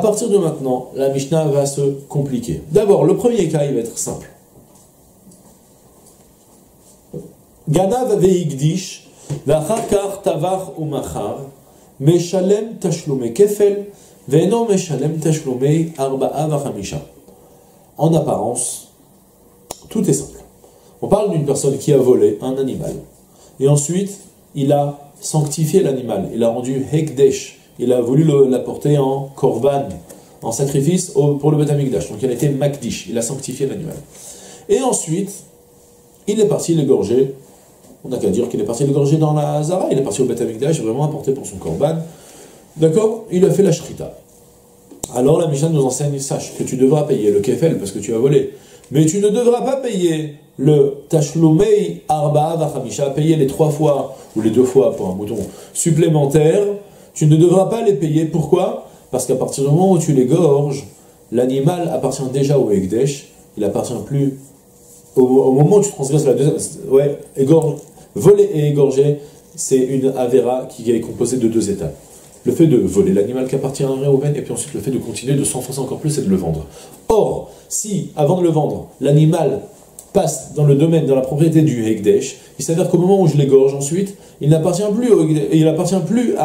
À partir de maintenant, la Mishnah va se compliquer. D'abord, le premier cas, il va être simple. Ganav ve'igdish, ve'achar tavach u'machar, meshalem tashlumei kefel, ve'eno meshalem tashlumei arba'a v'chamisha. En apparence, tout est simple. On parle d'une personne qui a volé un animal. Et ensuite, il a sanctifié l'animal. Il a rendu hekdesh. Il a voulu l'apporter en korban, en sacrifice pour le Beth Amikdash. Donc il a été makdish, il a sanctifié l'animal. Et ensuite, il est parti l'égorger. On n'a qu'à dire qu'il est parti l'égorger dans la Hazara. Il est parti au Beth Amikdash, vraiment apporté pour son korban. D'accord? Il a fait la shrita. Alors la Mishnah nous enseigne, sache que tu devras payer le kefel parce que tu as volé. Mais tu ne devras pas payer le tashlumei arba'a v'chamisha, payer les 3 fois, ou les 2 fois pour un mouton supplémentaire. Tu ne devras pas les payer. Pourquoi? Parce qu'à partir du moment où tu l'égorges, l'animal appartient déjà au Ekdesh, il appartient plus. Au moment où tu transgresses la deuxième. Ouais, voler et égorger, c'est une avéra qui est composée de 2 étapes. Le fait de voler l'animal qui appartient à un Réhouven, et puis ensuite le fait de continuer de s'enfoncer encore plus et de le vendre. Or, si, avant de le vendre, l'animal passe dans le domaine, dans la propriété du Ekdesh, il s'avère qu'au moment où je l'égorge ensuite, il n'appartient plus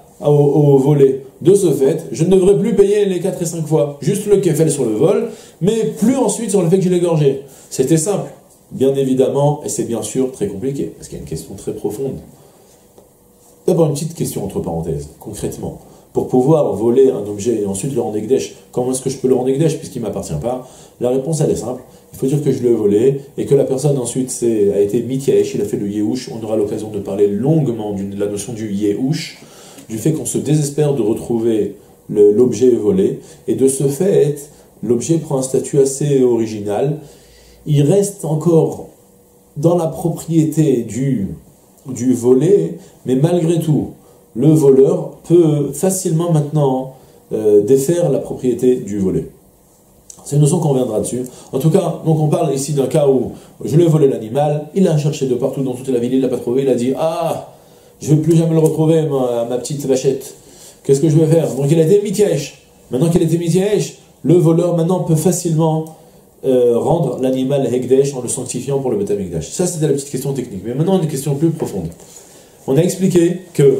au volet. De ce fait, je ne devrais plus payer les 4 et 5 fois, juste le kefel sur le vol, mais plus ensuite sur le fait que je l'ai égorgé. C'était simple, bien évidemment, et c'est bien sûr très compliqué, parce qu'il y a une question très profonde. D'abord une petite question entre parenthèses, concrètement. Pour pouvoir voler un objet et ensuite le rendre Ekdesh, comment est-ce que je peux le rendre Ekdesh puisqu'il ne m'appartient pas? La réponse elle est simple, il faut dire que je l'ai volé et que la personne ensuite a été mityaesh, il a fait le yehush. On aura l'occasion de parler longuement de la notion du yehush, du fait qu'on se désespère de retrouver l'objet volé, et de ce fait, l'objet prend un statut assez original. Il reste encore dans la propriété du volé, mais malgré tout, le voleur peut facilement maintenant défaire la propriété du volé. C'est une notion qu'on reviendra dessus. En tout cas, donc on parle ici d'un cas où je lui ai volé l'animal, il l'a cherché de partout dans toute la ville, il ne l'a pas trouvé, il a dit « Ah, je ne vais plus jamais le retrouver, ma petite vachette. Qu'est-ce que je vais faire ?» Donc il a été mityaesh. Maintenant qu'il a été mityaesh, le voleur maintenant peut facilement rendre l'animal hekdesh en le sanctifiant pour le Beth Amikdash. Ça c'était la petite question technique. Mais maintenant une question plus profonde. On a expliqué que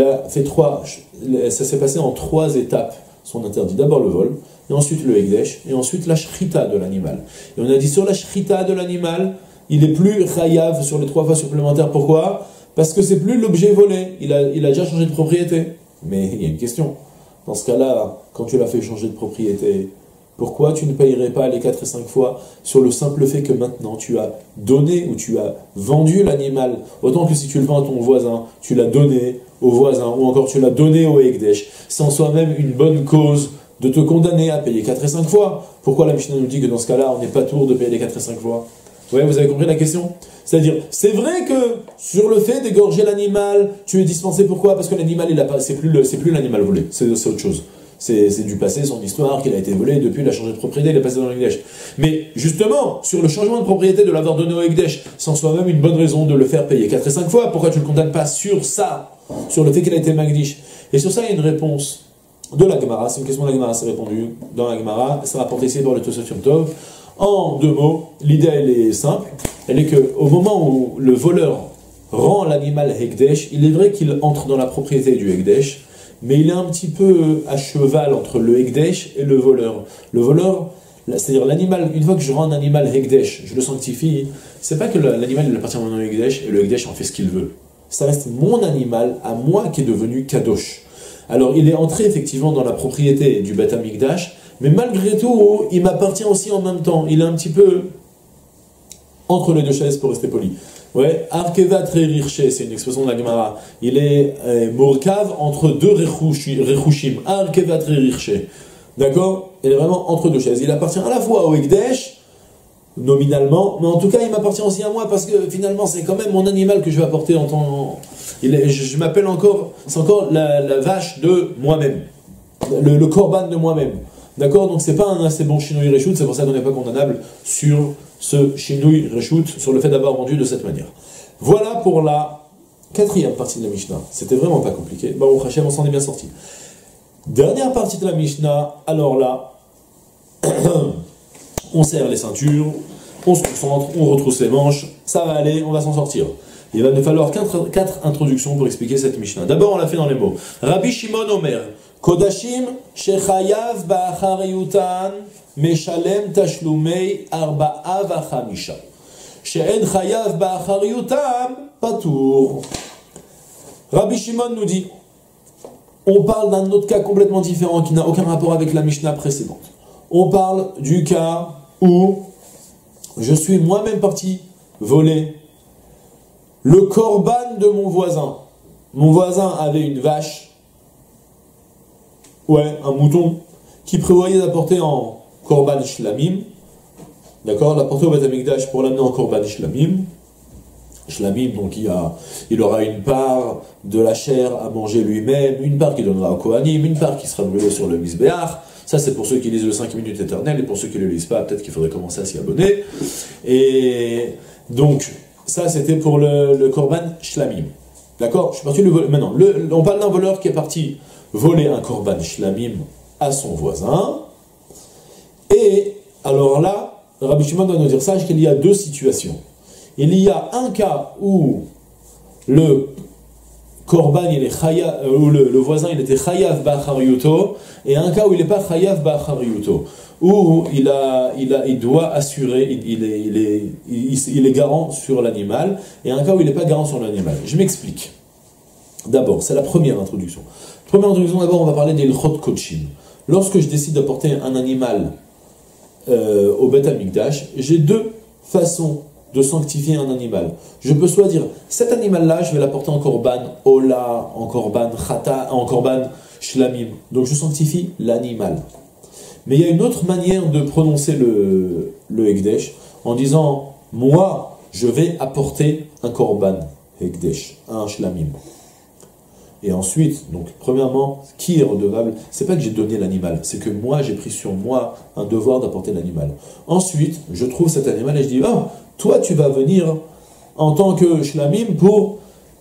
ça s'est passé en 3 étapes, son interdit. D'abord le vol, et ensuite le hekdesh, et ensuite la shrita de l'animal. Et on a dit sur la shrita de l'animal, il est plus chayav sur les 3 fois supplémentaires. Pourquoi? Parce que c'est plus l'objet volé, il a déjà changé de propriété. Mais il y a une question. Dans ce cas-là, quand tu l'as fait changer de propriété, pourquoi tu ne payerais pas les 4 et 5 fois sur le simple fait que maintenant tu as donné ou tu as vendu l'animal? Autant que si tu le vends à ton voisin, tu l'as donné au voisin, ou encore tu l'as donné au Ekdesh, c'est en soi-même une bonne cause de te condamner à payer 4 et 5 fois. Pourquoi la Mishnah nous dit que dans ce cas-là, on n'est pas tour de payer les 4 et 5 fois? Ouais, vous avez compris la question? C'est-à-dire, c'est vrai que sur le fait d'égorger l'animal, tu es dispensé. Pourquoi? Parce que l'animal, c'est plus l'animal volé, c'est autre chose. C'est du passé, son histoire, qu'il a été volé, depuis il a changé de propriété, il est passé dans le Ekdesh. Mais justement, sur le changement de propriété de l'avoir donné au Ekdesh, c'est en soi-même une bonne raison de le faire payer 4 et 5 fois. Pourquoi tu ne le condamnes pas sur ça, sur le fait qu'il a été Magdish? Et sur ça, il y a une réponse de la Gemara. C'est une question de la Gemara, c'est répondu dans la Gemara. C'est rapporté ici par le Tosafot Yom Tov. En 2 mots, l'idée elle est simple. Elle est qu'au moment où le voleur rend l'animal Ekdesh, il est vrai qu'il entre dans la propriété du Ekdesh, mais il est un petit peu à cheval entre le Ekdesh et le voleur. Le voleur, c'est-à-dire l'animal, une fois que je rends un animal Ekdesh, je le sanctifie, c'est pas que l'animal il appartient à mon Ekdesh et le Ekdesh en fait ce qu'il veut. Ça reste mon animal, à moi, qui est devenu Kadosh. Alors il est entré effectivement dans la propriété du Beth Amikdash, mais malgré tout, il m'appartient aussi en même temps. Il est un petit peu entre les 2 chaises pour rester poli. Ouais, Arkevat Rerirche, c'est une expression de la Gemara. Il est Morkav entre 2 Rechushim. Arkevat Rerirche. D'accord? Il est vraiment entre 2 chaises. Il appartient à la fois au Ekdesh, nominalement, mais en tout cas, il m'appartient aussi à moi parce que finalement, c'est quand même mon animal que je vais apporter en tant. Je m'appelle encore, c'est encore la vache de moi-même. Le korban de moi-même. D'accord? Donc c'est pas un assez bon Shinui Reshut, c'est pour ça qu'on n'est pas condamnable sur ce Shinui Reshut, sur le fait d'avoir vendu de cette manière. Voilà pour la 4e partie de la Mishnah. C'était vraiment pas compliqué. Baruch Hashem, on s'en est bien sorti. Dernière partie de la Mishnah, alors là, on serre les ceintures, on se concentre, on retrousse les manches, ça va aller, on va s'en sortir. Il va nous falloir quatre introductions pour expliquer cette Mishnah. D'abord, on l'a fait dans les mots. Rabbi Shimon Omer, Kodashim shechayav ba'achariyutan meshalem tashlumei arba'a v'chamisha. She'en chayav ba'achariyutam patour. Rabbi Shimon nous dit, on parle d'un autre cas complètement différent qui n'a aucun rapport avec la Mishnah précédente. On parle du cas où je suis moi-même parti voler le korban de mon voisin. Mon voisin avait une vache, un mouton, qui prévoyait d'apporter en korban shlamim, d'accord, l'apporter au Beth Amikdash pour l'amener en korban shlamim. Shlamim, donc il aura une part de la chair à manger lui-même, une part qu'il donnera au Kohanim, une part qui sera brûlée sur le Mizbeach. Ça, c'est pour ceux qui lisent le 5 minutes éternelles, et pour ceux qui ne le lisent pas, peut-être qu'il faudrait commencer à s'y abonner. Et donc, ça, c'était pour le Korban Shlamim. D'accord? Je suis parti le voler. Maintenant, on parle d'un voleur qui est parti voler un Korban Shlamim à son voisin. Et alors là, Rabbi Shimon doit nous dire, sache qu'il y a deux situations. Il y a un cas où le korban, où le voisin il était chayav ba'achariyuto, et un cas où il n'est pas chayav ba'achariyuto, où il doit assurer, il est garant sur l'animal, et un cas où il n'est pas garant sur l'animal. Je m'explique. D'abord, c'est la première introduction. Première introduction, d'abord, on va parler des l'chot kochim. Lorsque je décide d'apporter un animal au Beth Amikdash, j'ai deux façons de sanctifier un animal. Je peux soit dire, cet animal-là, je vais l'apporter en korban ola, en korban chata, en korban shlamim. Donc je sanctifie l'animal. Mais il y a une autre manière de prononcer le Hekdesh, en disant, moi, je vais apporter un korban Hekdesh, un shlamim. Et ensuite, donc, premièrement, qui est redevable? C'est pas que j'ai donné l'animal, c'est que moi, j'ai pris sur moi un devoir d'apporter l'animal. Ensuite, je trouve cet animal et je dis, oh, toi, tu vas venir en tant que shlamim pour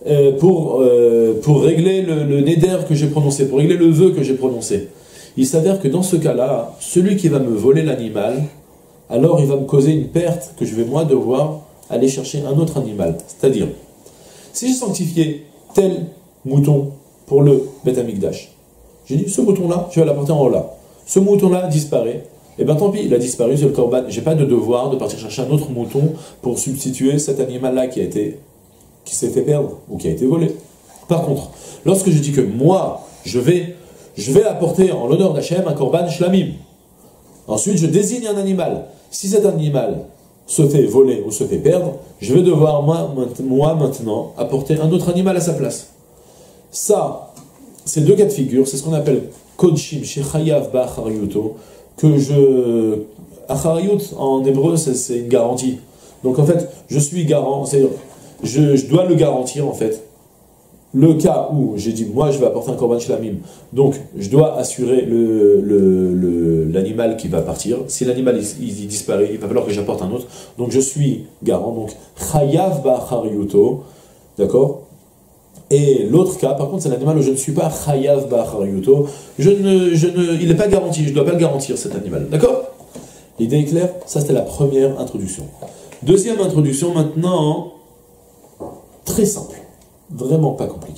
régler le neder que j'ai prononcé, pour régler le vœu que j'ai prononcé. Il s'avère que dans ce cas-là, celui qui va me voler l'animal, alors il va me causer une perte que je vais moi devoir aller chercher un autre animal. C'est-à-dire, si j'ai sanctifié tel mouton pour le Beth Amikdash, j'ai dit, ce mouton-là, je vais l'apporter en Ola. Ce mouton-là disparaît. Et bien tant pis, il a disparu, c'est le korban. J'ai pas de devoir de partir chercher un autre mouton pour substituer cet animal-là qui s'est fait perdre ou qui a été volé. Par contre, lorsque je dis que moi, je vais apporter en l'honneur d'Hachem un korban shlamim, ensuite je désigne un animal. Si cet animal se fait voler ou se fait perdre, je vais devoir moi maintenant apporter un autre animal à sa place. Ça, c'est deux cas de figure, c'est ce qu'on appelle kodshim shechayav ba'achariyuto, achariyut en hébreu c'est une garantie. Donc en fait, je suis garant, c'est-à-dire je dois le garantir en fait. Le cas où j'ai dit moi je vais apporter un korban shlamim, donc je dois assurer l'animal qui va partir. Si l'animal il disparaît, il va falloir que j'apporte un autre. Donc je suis garant, donc chayav ba'achariyuto, d'accord. Et l'autre cas, par contre, c'est l'animal où je ne suis pas chayav ba'achariyuto, il n'est pas garanti, je ne dois pas le garantir cet animal, d'accord? L'idée est claire? Ça c'était la première introduction. Deuxième introduction maintenant, très simple, vraiment pas compliqué.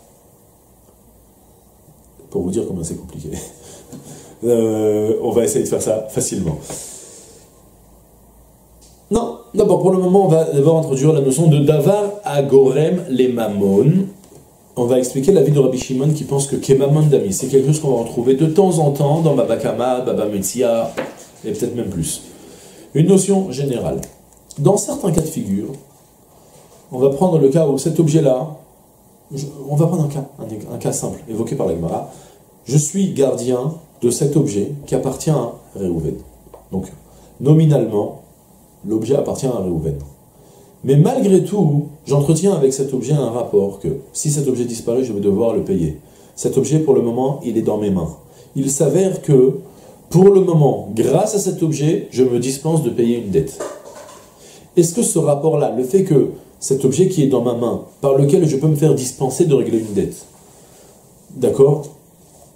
Pour vous dire comment c'est compliqué. On va essayer de faire ça facilement. Non, d'abord pour le moment on va d'abord introduire la notion de davar agorem les mamon. On va expliquer la vie de Rabbi Shimon qui pense que Kemamon Dami, c'est quelque chose qu'on va retrouver de temps en temps dans Baba Kama, Baba Metzia, et peut-être même plus. Une notion générale. Dans certains cas de figure, on va prendre le cas où cet objet-là, on va prendre un cas simple, évoqué par la Gemara. Je suis gardien de cet objet qui appartient à Réhouven. Donc, nominalement, l'objet appartient à Réhouven. Mais malgré tout, j'entretiens avec cet objet un rapport que si cet objet disparaît, je vais devoir le payer. Cet objet, pour le moment, il est dans mes mains. Il s'avère que, pour le moment, grâce à cet objet, je me dispense de payer une dette. Est-ce que ce rapport-là, le fait que cet objet qui est dans ma main, par lequel je peux me faire dispenser de régler une dette, d'accord?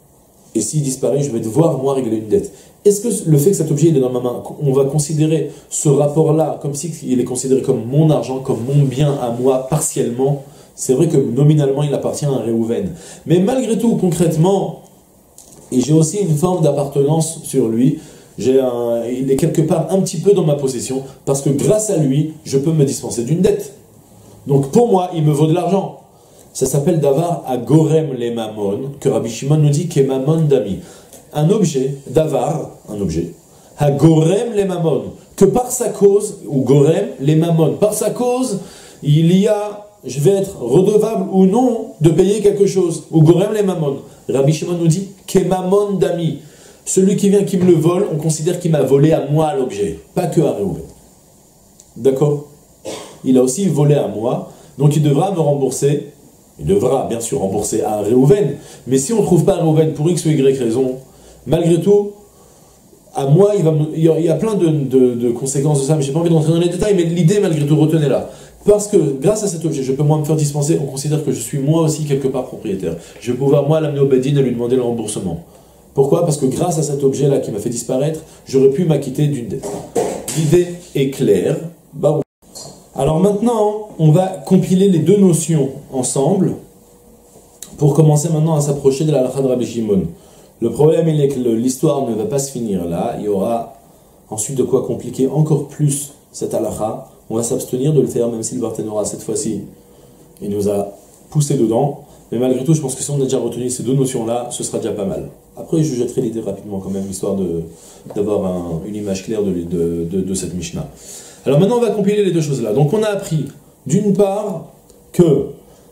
et s'il disparaît, je vais devoir, moi, régler une dette. Est-ce que le fait que cet objet il est dans ma main, on va considérer ce rapport-là comme si il est considéré comme mon argent, comme mon bien à moi, partiellement? C'est vrai que nominalement, il appartient à un Réhouven. Mais malgré tout, concrètement, et j'ai aussi une forme d'appartenance sur lui, il est quelque part un petit peu dans ma possession, parce que grâce à lui, je peux me dispenser d'une dette. Donc pour moi, il me vaut de l'argent. Ça s'appelle davar à gorem les mamon, que Rabbi Shimon nous dit qu'est mamon dami. Un objet, davar, un objet, à gorem les mamon, que par sa cause, ou gorem les mamon, par sa cause, il y a, je vais être redevable ou non de payer quelque chose, ou gorem les mamon. Rabbi Shimon nous dit qu'est mamon dami. Celui qui vient, qui me le vole, on considère qu'il m'a volé à moi l'objet, pas que à Réhouven. D'accord? Il a aussi volé à moi, donc il devra me rembourser. Il devra bien sûr rembourser à Réhouven, mais si on ne trouve pas Réhouven pour X ou Y raison, malgré tout, à moi, il y a plein de conséquences de ça, mais je n'ai pas envie d'entrer dans les détails, mais l'idée, malgré tout, retenez-la. Parce que grâce à cet objet, je peux moi me faire dispenser, on considère que je suis moi aussi quelque part propriétaire. Je vais pouvoir moi l'amener au Bedin et lui demander le remboursement. Pourquoi? Parce que grâce à cet objet-là qui m'a fait disparaître, j'aurais pu m'acquitter d'une dette. L'idée est claire. Baruch. Alors maintenant, on va compiler les deux notions ensemble pour commencer maintenant à s'approcher de la halakha de Rabbi Shimon. Le problème, il est que l'histoire ne va pas se finir là. Il y aura ensuite de quoi compliquer encore plus cette halakha. On va s'abstenir de le faire, même si le Barthénora, cette fois-ci, il nous a poussé dedans. Mais malgré tout, je pense que si on a déjà retenu ces deux notions-là, ce sera déjà pas mal. Après, je jetterai l'idée rapidement quand même, histoire d'avoir une image claire de cette Mishnah. Alors maintenant, on va compiler les deux choses-là. Donc on a appris, d'une part, que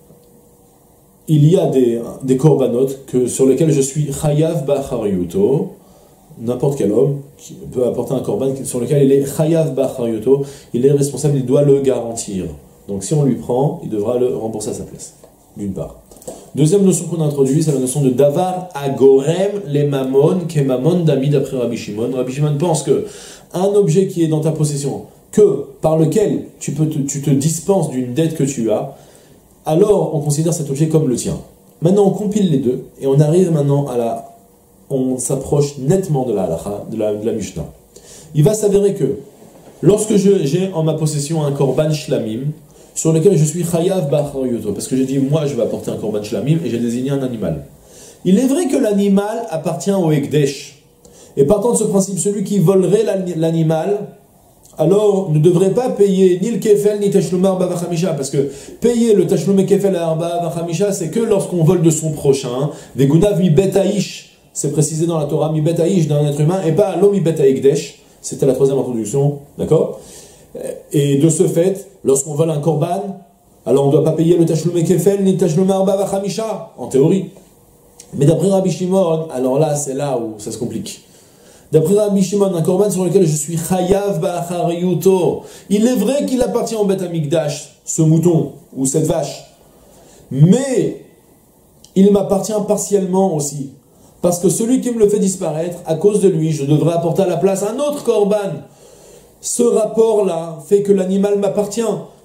il y a des korbanot sur lesquels je suis chayav ba'achariyuto. N'importe quel homme qui peut apporter un korban sur lequel il est chayav ba'achariyuto, il est responsable, il doit le garantir. Donc si on lui prend, il devra le rembourser à sa place, d'une part. Deuxième notion qu'on a introduite, c'est la notion de davar agorem les mamon, qui est mamon d'ami d'après Rabbi Shimon. Rabbi Shimon pense que un objet qui est dans ta possession, par lequel tu te dispenses d'une dette que tu as, alors on considère cet objet comme le tien. Maintenant on compile les deux, et on arrive maintenant on s'approche nettement de la halakha, de la Mishnah. Il va s'avérer que, lorsque j'ai en ma possession un korban shlamim, sur lequel je suis chayav ba'achariyuto, parce que j'ai dit, moi je vais apporter un korban shlamim, et j'ai désigné un animal. Il est vrai que l'animal appartient au Ekdesh, et partant de ce principe, celui qui volerait l'animal, alors ne devrait pas payer ni le kefel ni tashlum arba v'chamisha, parce que payer le tashlum kefel arba v'chamisha, c'est que lorsqu'on vole de son prochain, des gunav mi bet ha'ish, c'est précisé dans la Torah, mi bet ha'ish d'un être humain, et pas lo mi bet ha'ikdesh, c'était la troisième introduction, d'accord? Et de ce fait, lorsqu'on vole un korban, alors on ne doit pas payer le tashlum kefel ni le tashlum arba v'chamisha, en théorie. Mais d'après Rabbi Shimon, alors là, c'est là où ça se complique. D'après Rabbi Shimon, un korban sur lequel je suis chayav ba'achariyuto, il est vrai qu'il appartient au Beth Amikdash, ce mouton ou cette vache, mais il m'appartient partiellement aussi, parce que celui qui me le fait disparaître, à cause de lui, je devrais apporter à la place un autre korban. Ce rapport-là fait que l'animal m'appartient.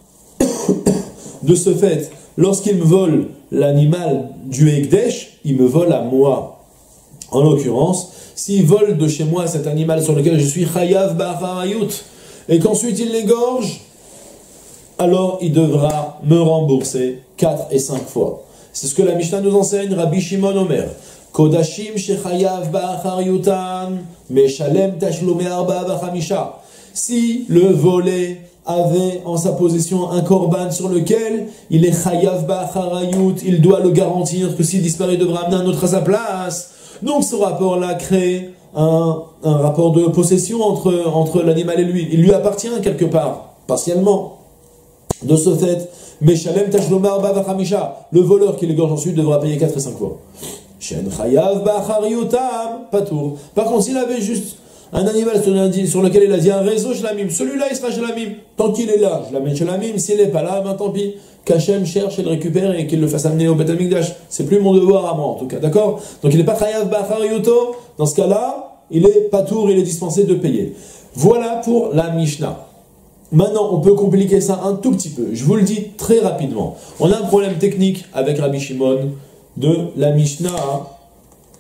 De ce fait, lorsqu'il me vole l'animal du Ekdesh, il me vole à moi. En l'occurrence, s'il vole de chez moi cet animal sur lequel je suis chayav ba'achariyut, et qu'ensuite il l'égorge, alors il devra me rembourser 4 et 5 fois. C'est ce que la Mishnah nous enseigne, Rabbi Shimon Omer. Kodashim shechayav ba'achariyutan, meshalem tashlumei arba v'chamisha. Si le volé avait en sa possession un korban sur lequel il est chayav ba'achariyut, il doit le garantir que s'il disparaît, il devra amener un autre à sa place. Donc ce rapport-là crée un rapport de possession entre l'animal et lui. Il lui appartient quelque part, partiellement. De ce fait, Meshalem tashlum arba v'chamisha, le voleur qui l'égorge ensuite devra payer 4 et 5 fois. Shen chayav ba'achariyutam, patour. Par contre, s'il avait juste un animal sur lequel il a dit un réseau shlamim, celui-là il sera shlamim. Tant qu'il est là, je l'amène shlamim. S'il n'est pas là, ben tant pis. Qu'Hachem cherche et le récupère et qu'il le fasse amener au Beth Amikdash. C'est plus mon devoir à moi en tout cas, d'accord? Donc il n'est pas chayav ba'achariyuto. Dans ce cas-là, il est patour, il est dispensé de payer. Voilà pour la Mishnah. Maintenant, on peut compliquer ça un tout petit peu. Je vous le dis très rapidement. On a un problème technique avec Rabbi Shimon de la Mishnah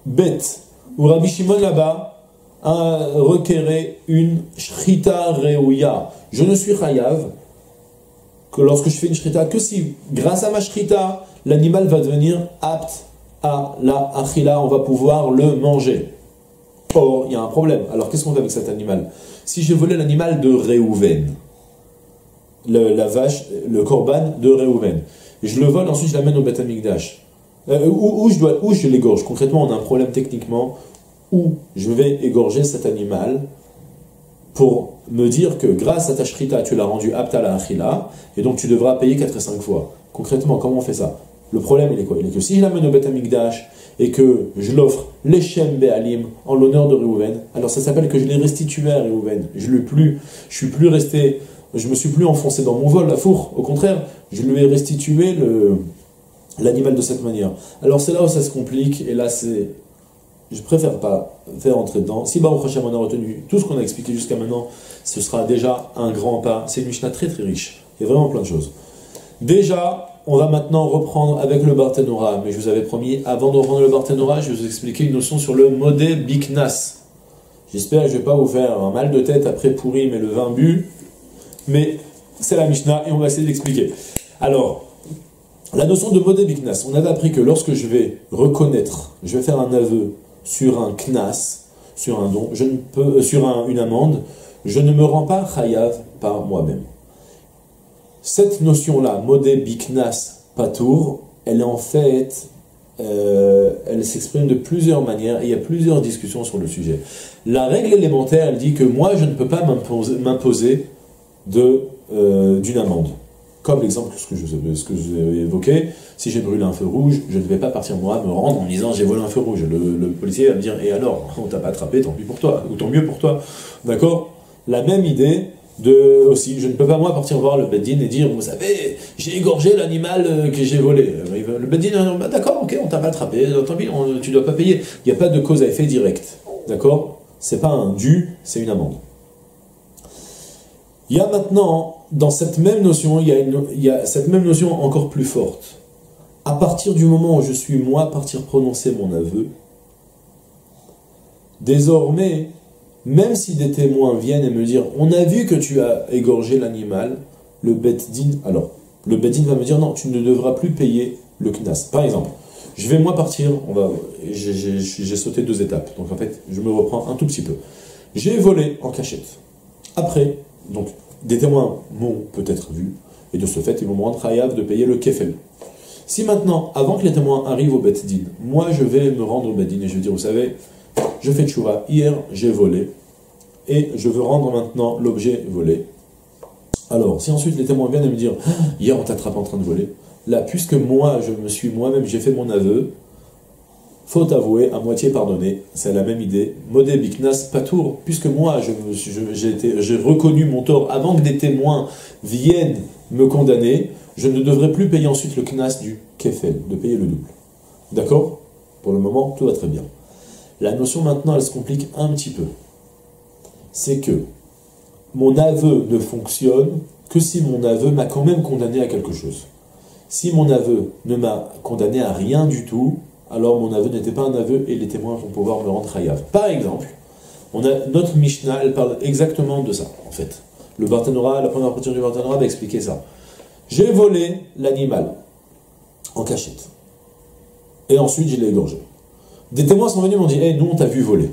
bête, où Rabbi Shimon là-bas a requéré une shrita reouya. Je ne suis chayav que lorsque je fais une shrita, que si, grâce à ma shrita, l'animal va devenir apte à la achila, on va pouvoir le manger. Or, il y a un problème. Alors, qu'est-ce qu'on fait avec cet animal? Si j'ai volé l'animal de Réhouven, la vache, le korban de Réhouven, je le vole, ensuite je l'amène au Beth Amikdash. Où je l'égorge? Concrètement, on a un problème techniquement où je vais égorger cet animal pour me dire que grâce à ta shrita, tu l'as rendu apte à la achila, et donc tu devras payer 4 et 5 fois. Concrètement, comment on fait ça? Le problème, il est quoi? Il est que si je l'amène au Beth Amikdash et que je l'offre l'Echem Be'alim en l'honneur de Réhouven, alors ça s'appelle que je l'ai restitué à Réhouven. Je me suis plus enfoncé dans mon vol, la fourre. Au contraire, je lui ai restitué l'animal de cette manière. Alors c'est là où ça se complique, et là je préfère pas faire entrer dedans. Si Baruch Hashem on a retenu tout ce qu'on a expliqué jusqu'à maintenant, ce sera déjà un grand pas. C'est une Mishnah très très riche. Il y a vraiment plein de choses. Déjà, on va maintenant reprendre avec le Barthénora, mais je vous avais promis, avant de reprendre le Barthénora, je vais vous expliquer une notion sur le modé biknas. J'espère que je ne vais pas vous faire un mal de tête après Pourim et le vin bu, mais c'est la Mishnah et on va essayer d'expliquer. Alors, la notion de modé biknas, on avait appris que lorsque je vais reconnaître, je vais faire un aveu sur un knas, sur un don, une amende, je ne me rends pas chayav par moi-même. Cette notion-là, modé biknas patour, elle est en fait, elle s'exprime de plusieurs manières et il y a plusieurs discussions sur le sujet. La règle élémentaire, elle dit que moi, je ne peux pas m'imposer d'une amende. Comme l'exemple que j'ai évoqué, si j'ai brûlé un feu rouge, je ne vais pas partir moi me rendre en me disant j'ai volé un feu rouge. Le policier va me dire et alors, on t'a pas attrapé, tant pis pour toi, ou tant mieux pour toi. D'accord? La même idée aussi, je ne peux pas moi partir voir le Beddin et dire vous savez, j'ai égorgé l'animal que j'ai volé. Le Beddin, bah, d'accord, ok, on t'a pas attrapé, tant pis, tu dois pas payer. Il n'y a pas de cause à effet direct. D'accord? C'est pas un dû, c'est une amende. Il y a maintenant, dans cette même notion, il y a cette même notion encore plus forte. À partir du moment où je suis moi partir prononcer mon aveu, désormais, même si des témoins viennent et me dire on a vu que tu as égorgé l'animal, le Beddin va me dire non, tu ne devras plus payer le knas. Par exemple, je vais moi partir, j'ai sauté 2 étapes, donc en fait je me reprends un tout petit peu. J'ai volé en cachette. Après, donc des témoins m'ont peut-être vu, et de ce fait ils vont me rendre chayav de payer le kefel. Si maintenant, avant que les témoins arrivent au Beddin, moi je vais me rendre au Beddin et je vais dire vous savez, je fais tchouva, hier j'ai volé, et je veux rendre maintenant l'objet volé. Alors, si ensuite les témoins viennent et me dire hier on t'attrape en train de voler, là, puisque moi, j'ai fait mon aveu, faute avouée, à moitié pardonnée, c'est la même idée, modé biknas patour, puisque moi, j'ai reconnu mon tort avant que des témoins viennent me condamner, je ne devrais plus payer ensuite le knas du kefel, de payer le double. D'accord? Pour le moment, tout va très bien. La notion maintenant, elle se complique un petit peu. C'est que mon aveu ne fonctionne que si mon aveu m'a quand même condamné à quelque chose. Si mon aveu ne m'a condamné à rien du tout, alors mon aveu n'était pas un aveu et les témoins vont pouvoir me rendre chayav. Par exemple, notre Mishnah, elle parle exactement de ça, en fait. Le Barthénora, la première partie du Barthénora va expliquer ça. J'ai volé l'animal en cachette. Et ensuite, je l'ai égorgé. Des témoins sont venus et m'ont dit hey, nous, on t'a vu voler.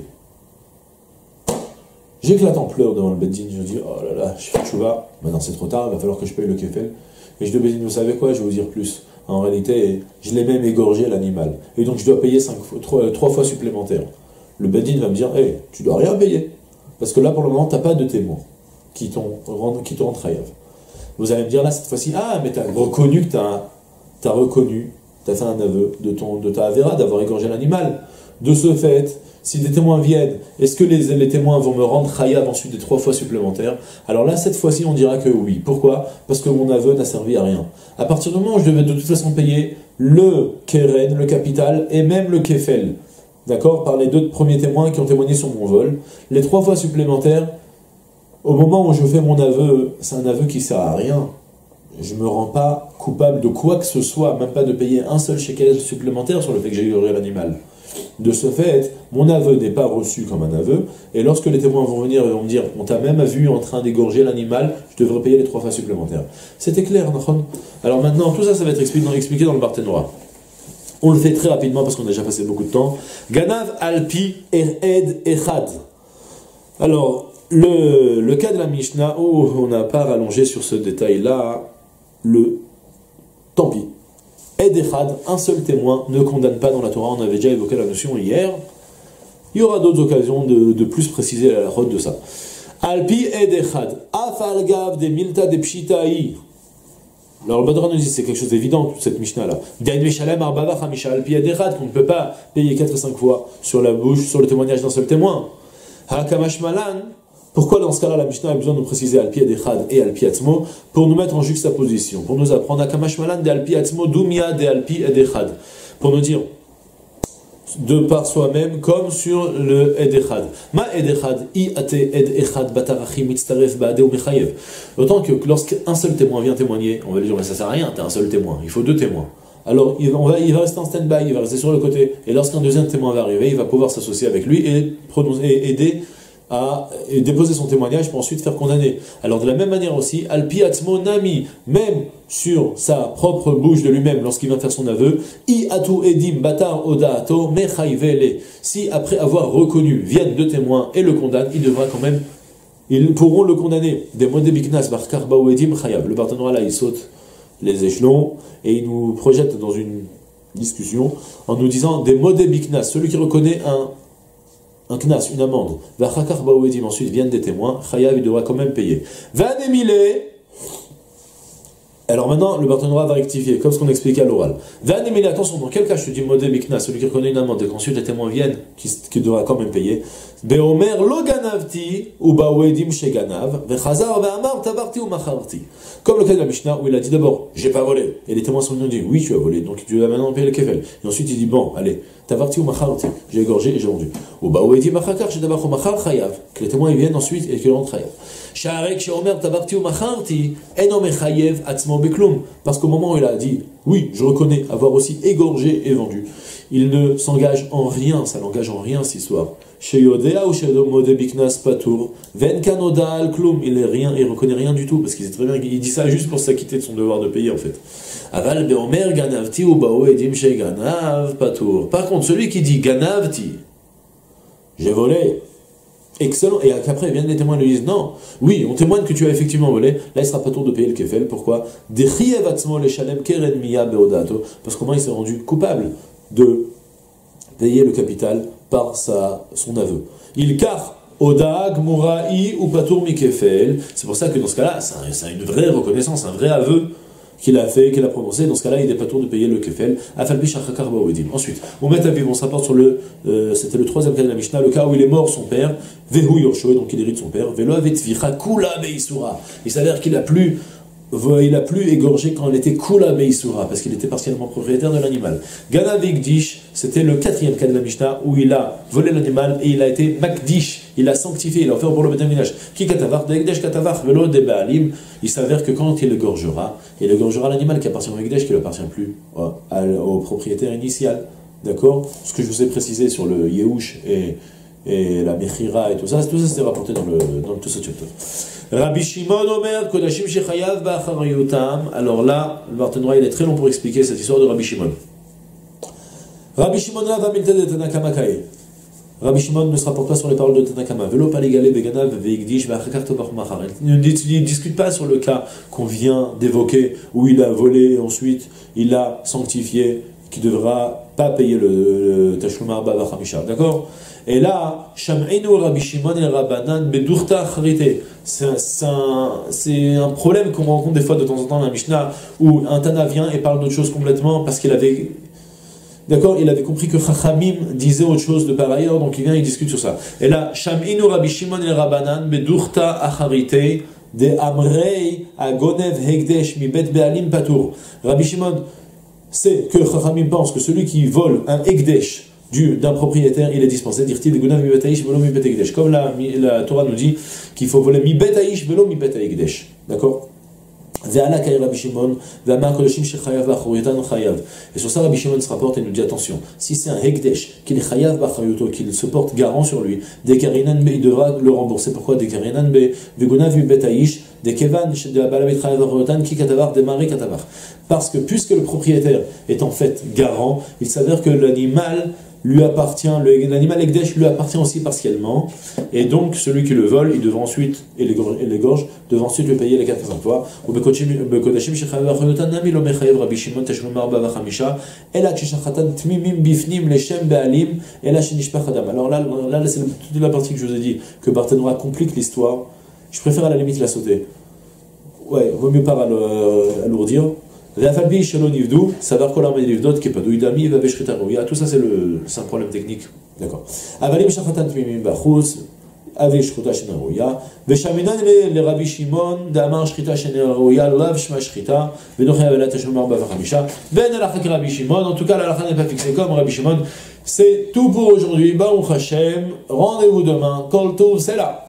J'éclate en pleurs devant le Beddin. Je dis oh là là, je fais tchouva. Maintenant, c'est trop tard, il va falloir que je paye le kefel. Et je dis Beddin, vous savez quoi, je vais vous dire plus. En réalité, je l'ai même égorgé l'animal. Et donc, je dois payer 3 fois supplémentaires. Le Beddin va me dire hey, tu dois rien payer. Parce que là, pour le moment, tu n'as pas de témoins qui te rendent chayav. Vous allez me dire là, cette fois-ci, ah, mais tu as reconnu que tu as fait un aveu de ta avéra, d'avoir égorgé l'animal. De ce fait, si des témoins viennent, est-ce que les témoins vont me rendre chayav ensuite des 3 fois supplémentaires? Alors là, cette fois-ci, on dira que oui. Pourquoi? Parce que mon aveu n'a servi à rien. À partir du moment où je devais de toute façon payer le keren, le capital, et même le kefel, d'accord, par les 2 premiers témoins qui ont témoigné sur mon vol, les 3 fois supplémentaires, au moment où je fais mon aveu, c'est un aveu qui sert à rien. Je ne me rends pas coupable de quoi que ce soit, même pas de payer un seul shekel supplémentaire sur le fait que j'ai égorgé l'animal. De ce fait, mon aveu n'est pas reçu comme un aveu, et lorsque les témoins vont venir et vont me dire on t'a même vu en train d'égorger l'animal, je devrais payer les 3 fois supplémentaires. C'était clair, Nachon? Alors maintenant, tout ça, ça va être expliqué dans le Barthénora. On le fait très rapidement parce qu'on a déjà passé beaucoup de temps. Ganav alpi ered echad. Alors, le cas de la Mishnah, on n'a pas rallongé sur ce détail-là, tant pis. Ed echad, un seul témoin, ne condamne pas dans la Torah, on avait déjà évoqué la notion hier. Il y aura d'autres occasions de plus préciser la route de ça. Alpi ed echad, afal gav de milta de pshitaï. Alors le Badra nous dit c'est quelque chose d'évident, toute cette Mishnah-là. Qu'on ne peut pas payer 4 et 5 fois sur la bouche, sur le témoignage d'un seul témoin. Pourquoi dans ce cas-là la Mishnah a besoin de nous préciser Alpi Edechad et Alpi Atzmo pour nous mettre en juxtaposition, pour nous apprendre Hakamashmalan de Alpi Atzmo, Dumia de Alpi Edechad, pour nous dire de par soi-même comme sur le Edechad. Ma Edechad, I ate Edechad batarachi mitztaref baade ou mechayev. Autant que lorsqu'un seul témoin vient témoigner, on va lui dire mais ça sert à rien, t'es un seul témoin, il faut 2 témoins. Alors il va rester en stand-by, il va rester sur le côté, et lorsqu'un deuxième témoin va arriver, il va pouvoir s'associer avec lui et aider à déposer son témoignage pour ensuite faire condamner. Alors de la même manière aussi, Alpi Atzmo Nami, même sur sa propre bouche de lui-même, lorsqu'il vient faire son aveu, I atu edim batar odaato mechayvele. Si après avoir reconnu viennent 2 témoins et le condamnent, il devra quand même, ils pourront le condamner. Des modé biknas barkar baou edim chayav. Le partenariat là, il saute les échelons et il nous projette dans une discussion en nous disant des modé biknas, celui qui reconnaît un knas, une amende, vachakar baouedim, ensuite viennent des témoins, chayav, il devra quand même payer. Vanemile. Alors maintenant, le partenariat va rectifier, comme ce qu'on expliquait à l'oral. Vanemile, attention, dans quel cas je te dis modé biknas, celui qui reconnaît une amende, et qu'ensuite les témoins viennent, qui devra quand même payer. Beomer lo ganavti, ou baouedim chez ganav, vechazar ve'amar tavarti ou macharti. Comme le cas de la Mishnah, où il a dit d'abord, j'ai pas volé. Et les témoins sont venus dire, oui, tu as volé, donc tu vas maintenant payer le kefel. Et ensuite il dit, bon, allez, tavarti ou macharti, j'ai égorgé et j'ai vendu. Ou baouedim machakar, j'ai d'abord machar chayav, que les témoins ils viennent ensuite et qu'ils rentrent chayav. Sha'arek she'omer tavarti ou macharti, eno mechayev atzmo beklum. Parce qu'au moment où il a dit, oui, je reconnais avoir aussi égorgé et vendu, il ne s'engage en rien, ça n'engage en rien cette histoire. Chez Yodea ou chez Modé Biknas Patour, Venkanoda al Klum, il reconnaît rien du tout, parce qu'il sait très bien, il dit ça juste pour s'acquitter de son devoir de payer en fait. Aval Beomer Ganavti ou Bao Edim chez Ganav Patour. Par contre, celui qui dit Ganavti, j'ai volé, excellent, et qu'après viennent les témoins et lui disent non, oui, on témoigne que tu as effectivement volé, là il sera pas tour de payer le kefel, pourquoi? Parce qu'au moins il s'est rendu coupable de payer le capital par son aveu. Il car Odag, Mouraï ou Patour Mikefel. C'est pour ça que dans ce cas-là, c'est une vraie reconnaissance, un vrai aveu qu'il a fait, qu'il a prononcé. Dans ce cas-là, il n'est pas tour de payer le Kefel. Ensuite, on met à vivre, on se rapporte sur c'était le 3e cas de la Mishnah, le cas où il est mort son père, Vehu Yorsho, donc il hérite son père, Velo Avetvicha Kula Beisura. Il s'avère qu'il a plus égorgé quand il était Kula Beisura, parce qu'il était partiellement propriétaire de l'animal. Gana Vegdish, c'était le 4e cas de la Mishnah, où il a volé l'animal et il a été Makdish, il a sanctifié, il a offert pour le bétaminage. Ki Katavar, Degdesh Katavar, Velo de Baalim, il s'avère que quand il égorgera l'animal qui appartient au Vegdesh, qui n'appartient plus au propriétaire initial. D'accord? Ce que je vous ai précisé sur le Yehush et la Mechira et tout ça c'est rapporté dans tout ce chapter. Rabbi Shimon Omer, Kodashim Shechayav Ba'acharayutam. Alors là, le partenariat il est très long pour expliquer cette histoire de Rabbi Shimon. Rabbi Shimon là va milter de Tanakama Kae. Rabbi Shimon ne se rapporte pas sur les paroles de Tanakama. Velo paligale beganav veigdish ve'achakar tovach machar. Il ne discute pas sur le cas qu'on vient d'évoquer, où il a volé et ensuite il a sanctifié, qui devra pas payer le Tashlum Arba Vachamisha. D'accord? Et là, Sham'enu Rabbi Shimon et Rabbanan Bedurta Charite. C'est un problème qu'on rencontre des fois de temps en temps dans la Mishnah, où un Tana vient et parle d'autre chose complètement parce qu'il avait. D'accord, il avait compris que Chachamim disait autre chose de par ailleurs, donc il vient et il discute sur ça. Et là, Sham'inu Rabbi Shimon et Rabbanan Bedurta Acharite de Amrei Agonev Hegdesh mi Bet Be'alim Patour. Rabbi Shimon, c'est que Chachamim pense que celui qui vole un Hegdesh d'un propriétaire, il est dispensé d'irti de Gunav mi Bet Aish velo mi Bet Hegdesh. Comme la Torah nous dit qu'il faut voler mi Bet Aish velo mi Bet Hegdesh. D'accord? Et sur ça, Rabbi Shimon se rapporte et nous dit attention, si c'est un Hekdesh, qu'il est Chayav B'Acharioto, qu'il se porte garant sur lui, Dekarinan Be, il devra le rembourser. Pourquoi Dekarinan Be, Vegunav Bet Aish, Dekevan, de Balabet Chayav B'Achariotan, Ki Katavar, Demari Katavar. Parce que puisque le propriétaire est en fait garant, il s'avère que l'animal lui appartient, l'animal Ekdesh lui appartient aussi partiellement, et donc celui qui le vole, il devra ensuite, et l'égorge, devra ensuite lui payer les 400 fois. Alors là c'est toute la partie que je vous ai dit, que Barthénois complique l'histoire. Je préfère à la limite la sauter. Ouais, vaut mieux pas alourdir. Tout ça c'est un problème technique. D'accord. Avec Shchuta Shenarouya, Veshaminan le Rabbi Shimon, Damar Shchita Shenarouya, Lav Shma Shchita, Venochia Velat Shomar Bavachamisha, Ben Alachak Rabbi Shimon, en tout cas l'Alachan n'est pas fixé comme Rabbi Shimon. C'est tout pour aujourd'hui. Baruch Hashem, rendez-vous demain, Kol Tov, c'est là.